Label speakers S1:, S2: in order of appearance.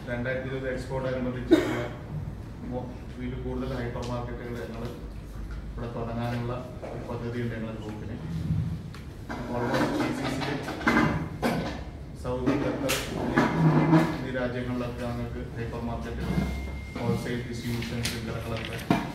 S1: 2020 എക്സ്പോർട്ടോടനുബന്ധിച്ചുള്ള ഇതിൽ കൂടുതൽ ഹൈപ്പർ മാർക്കറ്റുകൾ ഞങ്ങൾ ഇവിടെ തുടങ്ങാനുള്ള ഒരു പദ്ധതിയുണ്ട് ഞങ്ങളുടെ ഗ്രൂപ്പിന്. ഓൾമോസ്റ്റ് GCC, സൗദി, ഖത്തർ എന്നീ രാജ്യങ്ങളിലൊക്കെ ഞങ്ങൾക്ക് ഹൈപ്പർ മാർക്കറ്റുകൾ, ഹോൾസെയിൽ ഡിസ്ട്രിബ്യൂഷൻ ശൃംഖലകളൊക്കെ